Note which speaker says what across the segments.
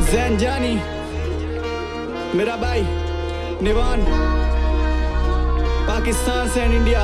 Speaker 1: जैन जानी मेरा भाई निवान पाकिस्तान से इंडिया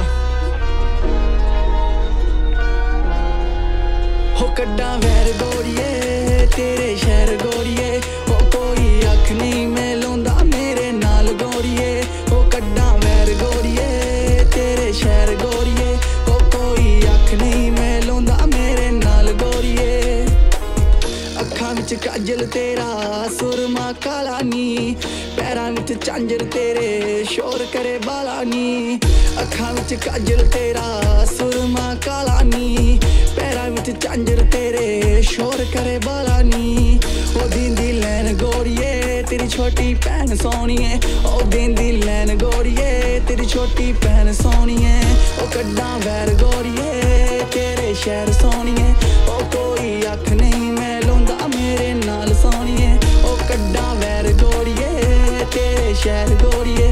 Speaker 1: हो कड्डा वैर गोरिए तेरे शहर गोरिए हो कोई अख नहीं मैं लौंदा मेरे नाल गोरिए हो कड्डा वैर गोरिए तेरे शहर गोरिए हो कोई अख नहीं मैं लौंदा मेरे नाल गोरिए अखां विच काजल तेरा सुरमा काला नी पैरां विच झांजर तेरे शोर करे बाला नी अखां विच काजल तेरा सुरमा काला नी पैरां विच झांजर तेरे शोर करे बाला नी ओ दींदी लैन गोरिए तेरी छोटी भैन सोहणीए ओ दींदी लैन गोरिए तेरी छोटी भैन सोहणीए ओ कड्डां वैर गोरिए तेरे शहर सोहणीए ओ कोई अख नहीं मैं लौंदा मेरे नाल सोहणीए ओ कड्डां वैर गोरिए तेरे शहर गोरिए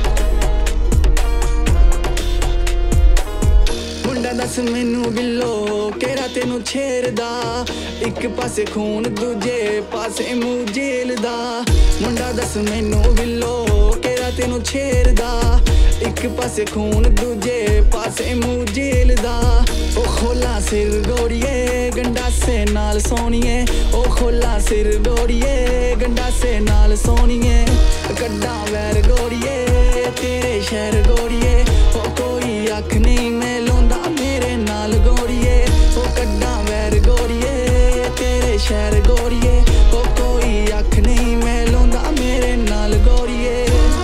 Speaker 1: मुंडा दस मैनू बिल्लो केरा तेनू छेड़दा एक पासे खून दूजे पासे मुंह जेल दा मुंडा दस मैनू बिल्लो केरा तेनू छेड़दा एक पासे खून दूजे पासे मुंह जेल दा ओ खोला सिर गोरिए गंडासे नाल सोहणीए ओ खोला सिर गोरिए गंडासे नाल सोहणीए कड्डां वैर गोरिए तेरे शहर गोरिए ओ कोई अख नहीं मैं लौंदा मेरे नाल गोरिए ओ कड्डां वैर गोरिए तेरे शहर गोरिए ओ कोई अख नहीं मैं लौंदा मेरे नाल गोरिए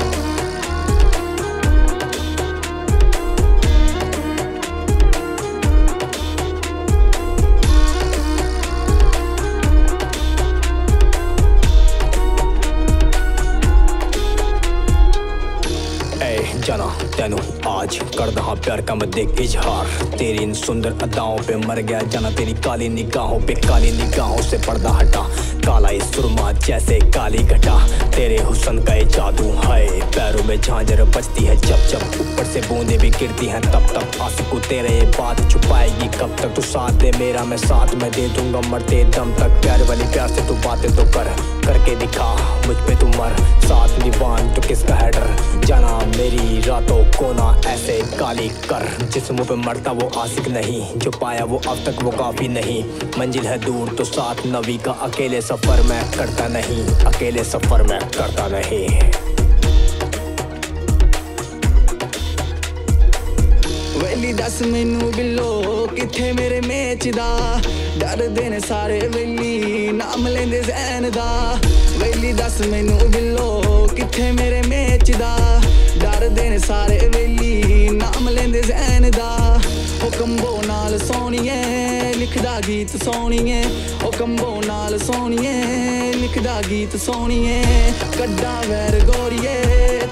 Speaker 2: जाना तेनू आज कर दहा प्यार का मैं देख इजहार तेरी इन सुंदर अदाओं पे मर गया जाना तेरी काली निगाहों पे काली निगाहों से पर्दा हटा काला इस सुरमा जैसे काली घटा तेरे हुस्न का ये जादू है पैरों में झांझर बजती है जब जब ऊपर से बूंदे भी गिरती हैं तब तक आंसू तेरे ये बात छुपाएगी कब तक तू साथ दे मेरा मैं साथ मैं दे दूंगा मरते दम तक प्यार वाली प्यार से तू बातें तो करके दिखा मुझ पे तू मर साथ निवान तो किसका है डर जाना मेरी रातों को ना ऐसे काली कर जिस मुंह पे मरता वो आशिक नहीं जो पाया वो अब तक वो काफी नहीं मंजिल है दूर तो साथ नवी का अकेले सफर मैं करता नहीं अकेले सफर मैं करता नहीं
Speaker 1: वेली दस मैनू बिल्लो किथे मेरे मेच दा डर देने सारे वेली नाम लेंदे जैन दा वेली दस मैनू बिल्लो किथे मेरे मेच दा डर देने सारे वेली नाम लेंदे जैन दा ओ कंबो नाल सोहणीए लिखदा गीत सोहणीए ओ कंबो नाल सोहणीए लिखदा गीत सोहणीए कड्डां वैर गोरिए